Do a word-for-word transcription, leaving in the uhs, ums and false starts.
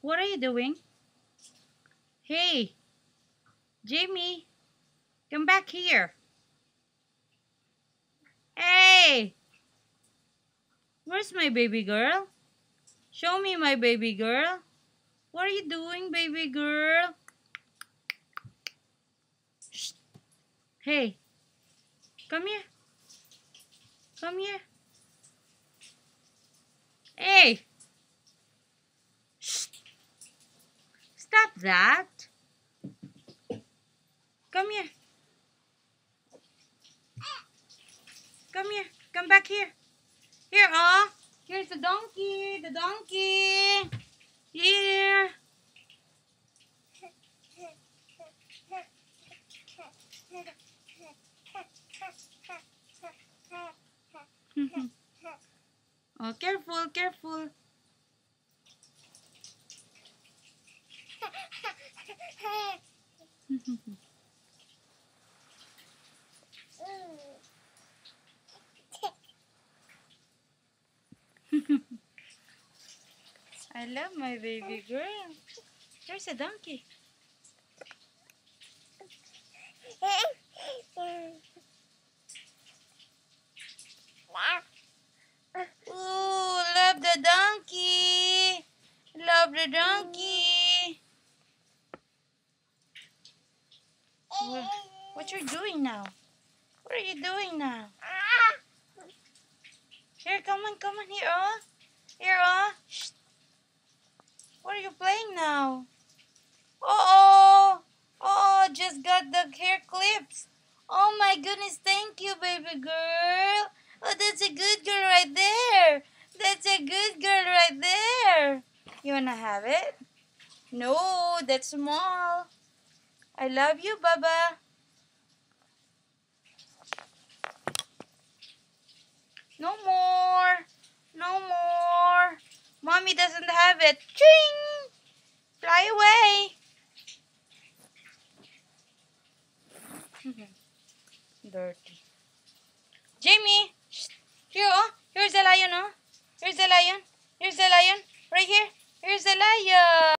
What are you doing? Hey, Jamie, come back here. Hey, where's my baby girl? Show me my baby girl. What are you doing, baby girl? Shh. Hey, come here. Come here. Hey. Shh. Stop that. Come here. Come here. Come back here. Here, oh. Here's the donkey. The donkey. Here. Oh, careful, careful. I love my baby girl. There's a donkey. Ooh, love the donkey. Love the donkey. What, what you doing now? What are you doing now? Here, come on, come on, here, oh. Here, oh. Shh. What are you playing now? Uh-oh. Uh-oh, just got the hair clips. Oh my goodness, thank you, baby girl. Oh, that's a good girl right there. That's a good girl right there. You wanna have it? No, that's small. I love you, Baba. No more. No more. Mommy doesn't have it. Ching! Fly away. Dirty. Jamie! Shh. Here, oh. Here's the lion, oh. Here's the lion. Here's the lion. Right here. Here's the lion.